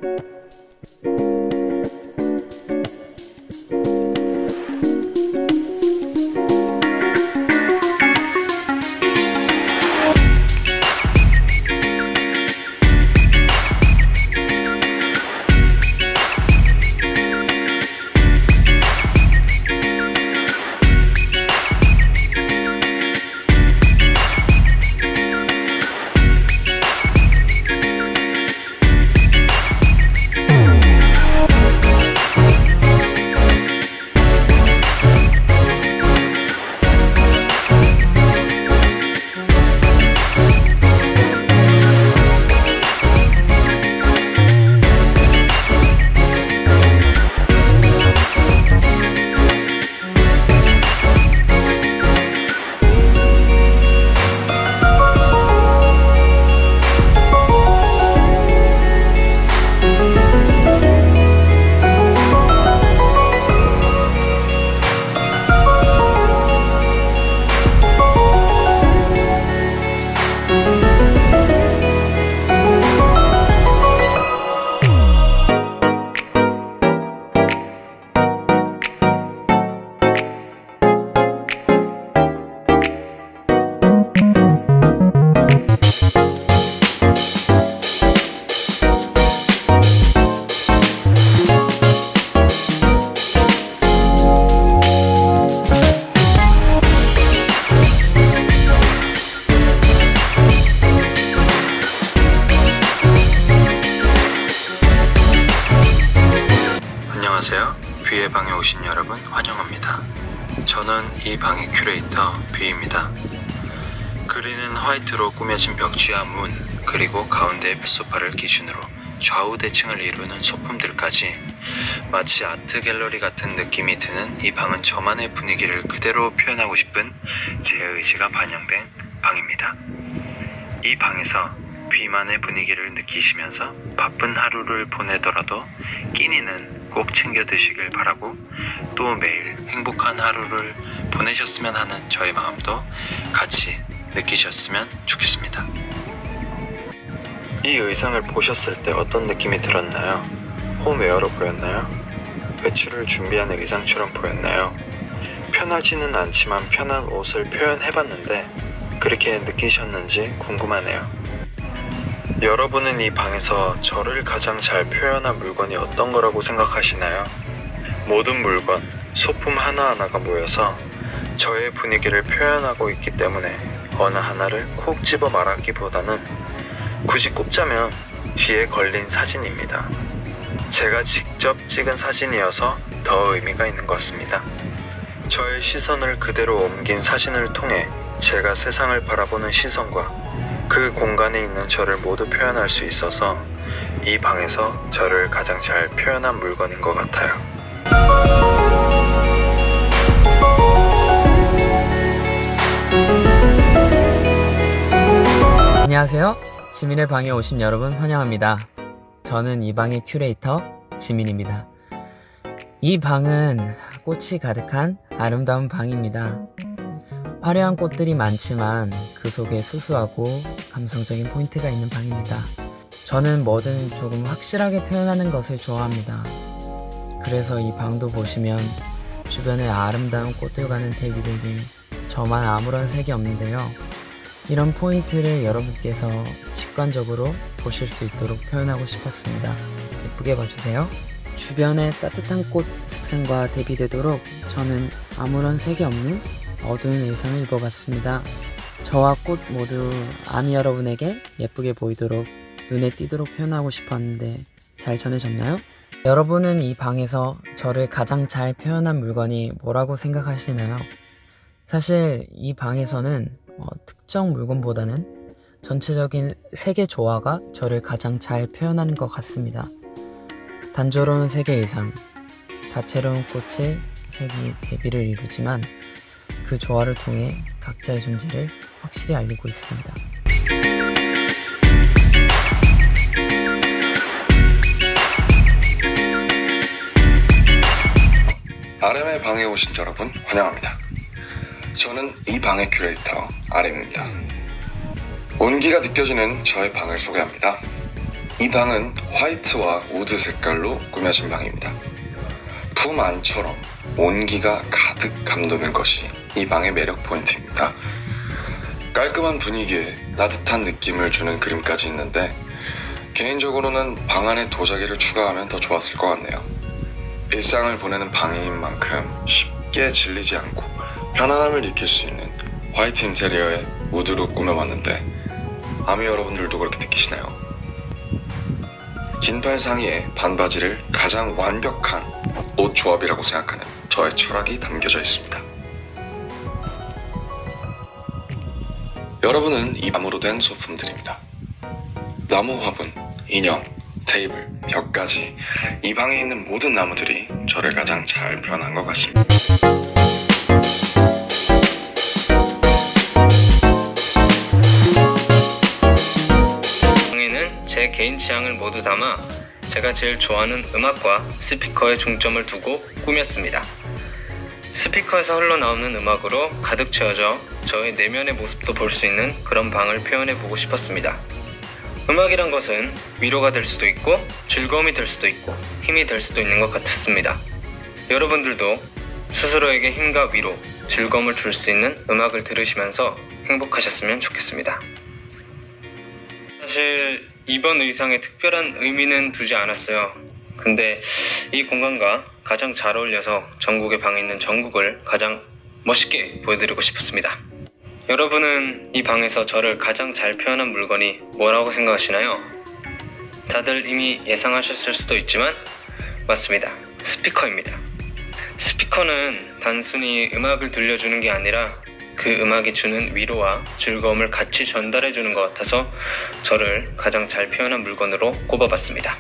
안녕하세요. 뷔의 방에 오신 여러분 환영합니다. 저는 이 방의 큐레이터 뷔입니다. 그리는 화이트로 꾸며진 벽지와 문, 그리고 가운데 소파를 기준으로 좌우 대칭을 이루는 소품들까지 마치 아트 갤러리 같은 느낌이 드는 이 방은 저만의 분위기를 그대로 표현하고 싶은 제 의지가 반영된 방입니다. 이 방에서 뷔만의 분위기를 느끼시면서 바쁜 하루를 보내더라도 끼니는 꼭 챙겨 드시길 바라고, 또 매일 행복한 하루를 보내셨으면 하는 저의 마음도 같이 느끼셨으면 좋겠습니다. 이 의상을 보셨을 때 어떤 느낌이 들었나요? 홈웨어로 보였나요? 외출을 준비하는 의상처럼 보였나요? 편하지는 않지만 편한 옷을 표현해봤는데 그렇게 느끼셨는지 궁금하네요. 여러분은 이 방에서 저를 가장 잘 표현한 물건이 어떤 거라고 생각하시나요? 모든 물건, 소품 하나하나가 모여서 저의 분위기를 표현하고 있기 때문에 어느 하나를 콕 집어 말하기보다는 굳이 꼽자면 뒤에 걸린 사진입니다. 제가 직접 찍은 사진이어서 더 의미가 있는 것 같습니다. 저의 시선을 그대로 옮긴 사진을 통해 제가 세상을 바라보는 시선과 그 공간에 있는 저를 모두 표현할 수 있어서 이 방에서 저를 가장 잘 표현한 물건인 것 같아요. 안녕하세요. 지민의 방에 오신 여러분 환영합니다. 저는 이 방의 큐레이터 지민입니다. 이 방은 꽃이 가득한 아름다운 방입니다. 화려한 꽃들이 많지만 그 속에 수수하고 감성적인 포인트가 있는 방입니다. 저는 뭐든 조금 확실하게 표현하는 것을 좋아합니다. 그래서 이 방도 보시면 주변에 아름다운 꽃들과는 대비되게 저만 아무런 색이 없는데요. 이런 포인트를 여러분께서 직관적으로 보실 수 있도록 표현하고 싶었습니다. 예쁘게 봐주세요. 주변에 따뜻한 꽃 색상과 대비되도록 저는 아무런 색이 없는 어두운 의상을 입어봤습니다. 저와 꽃 모두 아미 여러분에게 예쁘게 보이도록 눈에 띄도록 표현하고 싶었는데 잘 전해졌나요? 여러분은 이 방에서 저를 가장 잘 표현한 물건이 뭐라고 생각하시나요? 사실 이 방에서는 특정 물건보다는 전체적인 색의 조화가 저를 가장 잘 표현하는 것 같습니다. 단조로운 색의 의상, 다채로운 꽃의 색이 대비를 이루지만 그 조화를 통해 각자의 존재를 확실히 알리고 있습니다. RM의 방에 오신 여러분 환영합니다. 저는 이 방의 큐레이터 RM입니다. 온기가 느껴지는 저의 방을 소개합니다. 이 방은 화이트와 우드 색깔로 꾸며진 방입니다. 품 안처럼 온기가 가득 감도는 것이 이 방의 매력 포인트입니다. 깔끔한 분위기에 따뜻한 느낌을 주는 그림까지 있는데 개인적으로는 방 안에 도자기를 추가하면 더 좋았을 것 같네요. 일상을 보내는 방인 만큼 쉽게 질리지 않고 편안함을 느낄 수 있는 화이트 인테리어에 우드로 꾸며봤는데 아미 여러분들도 그렇게 느끼시나요? 긴팔 상의에 반바지를 가장 완벽한 옷 조합이라고 생각하는 저의 철학이 담겨져 있습니다. 여러분은 이 나무로 된 소품들입니다. 나무 화분, 인형, 테이블, 벽까지 이 방에 있는 모든 나무들이 저를 가장 잘 표현한 것 같습니다. 방에는 제 개인 취향을 모두 담아 제가 제일 좋아하는 음악과 스피커에 중점을 두고 꾸몄습니다. 스피커에서 흘러나오는 음악으로 가득 채워져 저의 내면의 모습도 볼 수 있는 그런 방을 표현해보고 싶었습니다. 음악이란 것은 위로가 될 수도 있고 즐거움이 될 수도 있고 힘이 될 수도 있는 것 같습니다. 여러분들도 스스로에게 힘과 위로, 즐거움을 줄 수 있는 음악을 들으시면서 행복하셨으면 좋겠습니다. 사실 이번 의상에 특별한 의미는 두지 않았어요. 근데 이 공간과 가장 잘 어울려서 전국의 방에 있는 전국을 가장 멋있게 보여드리고 싶었습니다. 여러분은 이 방에서 저를 가장 잘 표현한 물건이 뭐라고 생각하시나요? 다들 이미 예상하셨을 수도 있지만 맞습니다. 스피커입니다. 스피커는 단순히 음악을 들려주는 게 아니라 그 음악이 주는 위로와 즐거움을 같이 전달해주는 것 같아서 저를 가장 잘 표현한 물건으로 꼽아봤습니다.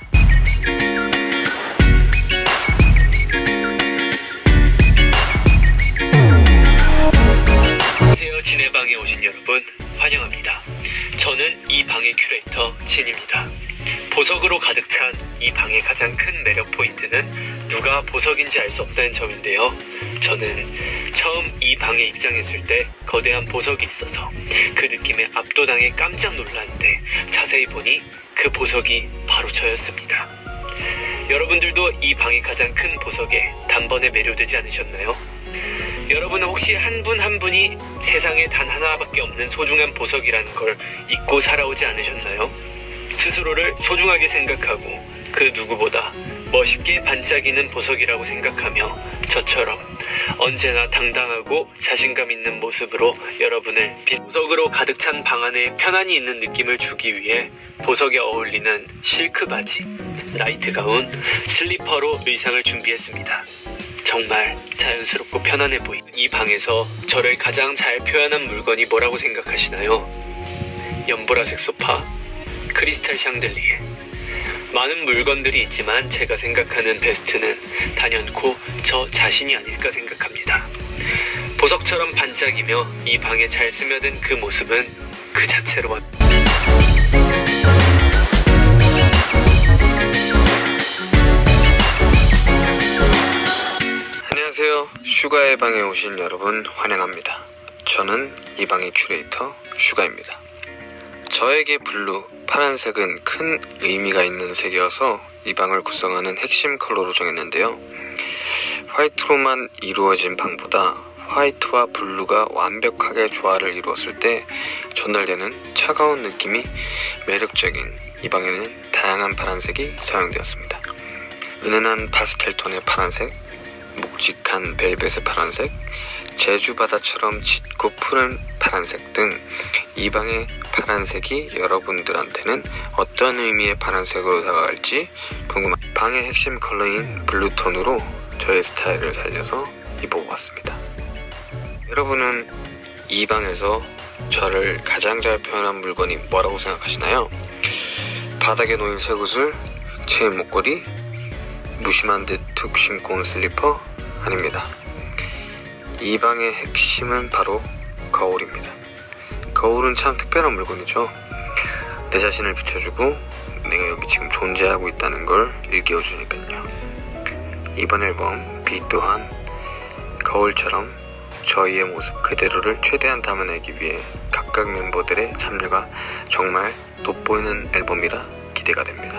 안녕하세요. 진의 방에 오신 여러분 환영합니다. 저는 이 방의 큐레이터 진입니다. 보석으로 가득 찬 이 방의 가장 큰 매력 포인트는 누가 보석인지 알 수 없다는 점인데요. 저는 처음 이 방에 입장했을 때 거대한 보석이 있어서 그 느낌에 압도당해 깜짝 놀랐는데 자세히 보니 그 보석이 바로 저였습니다. 여러분들도 이 방의 가장 큰 보석에 단번에 매료되지 않으셨나요? 여러분은 혹시 한 분 한 분이 세상에 단 하나밖에 없는 소중한 보석이라는 걸 잊고 살아오지 않으셨나요? 스스로를 소중하게 생각하고 그 누구보다 멋있게 반짝이는 보석이라고 생각하며 저처럼 언제나 당당하고 자신감 있는 모습으로 여러분을 보석으로 가득 찬 방 안에 편안히 있는 느낌을 주기 위해 보석에 어울리는 실크 바지, 라이트 가운, 슬리퍼로 의상을 준비했습니다. 정말 자연스럽고 편안해 보이는 이 방에서 저를 가장 잘 표현한 물건이 뭐라고 생각하시나요? 연보라색 소파, 크리스탈 샹들리에, 많은 물건들이 있지만 제가 생각하는 베스트는 단연코 저 자신이 아닐까 생각합니다. 보석처럼 반짝이며 이 방에 잘 스며든 그 모습은 그 자체로 안녕하세요. 슈가의 방에 오신 여러분 환영합니다. 저는 이 방의 큐레이터 슈가입니다. 저에게 블루, 파란색은 큰 의미가 있는 색이어서 이 방을 구성하는 핵심 컬러로 정했는데요. 화이트로만 이루어진 방보다 화이트와 블루가 완벽하게 조화를 이루었을 때 전달되는 차가운 느낌이 매력적인 이 방에는 다양한 파란색이 사용되었습니다. 은은한 파스텔 톤의 파란색, 묵직한 벨벳의 파란색, 제주 바다처럼 짙고 푸른 파란색 등 이 방의 파란색이 여러분들한테는 어떤 의미의 파란색으로 다가갈지 궁금합니다. 방의 핵심 컬러인 블루톤으로 저의 스타일을 살려서 입어보았습니다. 여러분은 이 방에서 저를 가장 잘 표현한 물건이 뭐라고 생각하시나요? 바닥에 놓인 쇠구슬, 체인 목걸이, 무심한 듯 툭 신고 온 슬리퍼? 아닙니다. 이 방의 핵심은 바로 거울입니다. 거울은 참 특별한 물건이죠. 내 자신을 비춰주고 내가 여기 지금 존재하고 있다는 걸 일깨워주니까요. 이번 앨범 비 또한 거울처럼 저희의 모습 그대로를 최대한 담아내기 위해 각각 멤버들의 참여가 정말 돋보이는 앨범이라 기대합니다. 기대가 됩니다.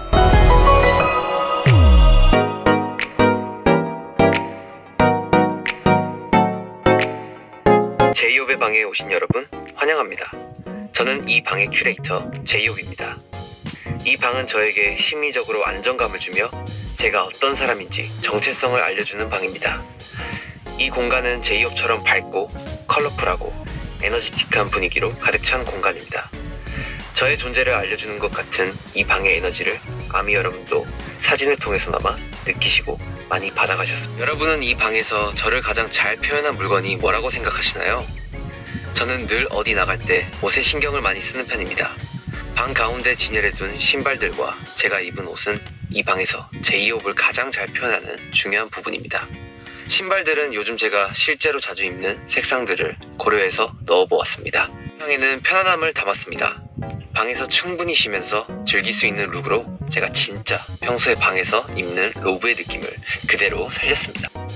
제이홉의 방에 오신 여러분 환영합니다. 저는 이 방의 큐레이터 제이홉입니다. 이 방은 저에게 심리적으로 안정감을 주며 제가 어떤 사람인지 정체성을 알려주는 방입니다. 이 공간은 제이홉처럼 밝고 컬러풀하고 에너지틱한 분위기로 가득 찬 공간입니다. 저의 존재를 알려주는 것 같은 이 방의 에너지를 아미 여러분도 사진을 통해서나마 느끼시고 많이 받아가셨습니다. 여러분은 이 방에서 저를 가장 잘 표현한 물건이 뭐라고 생각하시나요? 저는 늘 어디 나갈 때 옷에 신경을 많이 쓰는 편입니다. 방 가운데 진열해 둔 신발들과 제가 입은 옷은 이 방에서 제이홉을 가장 잘 표현하는 중요한 부분입니다. 신발들은 요즘 제가 실제로 자주 입는 색상들을 고려해서 넣어보았습니다. 세상에는 편안함을 담았습니다. 방에서 충분히 쉬면서 즐길 수 있는 룩으로 제가 진짜 평소에 방에서 입는 로브의 느낌을 그대로 살렸습니다.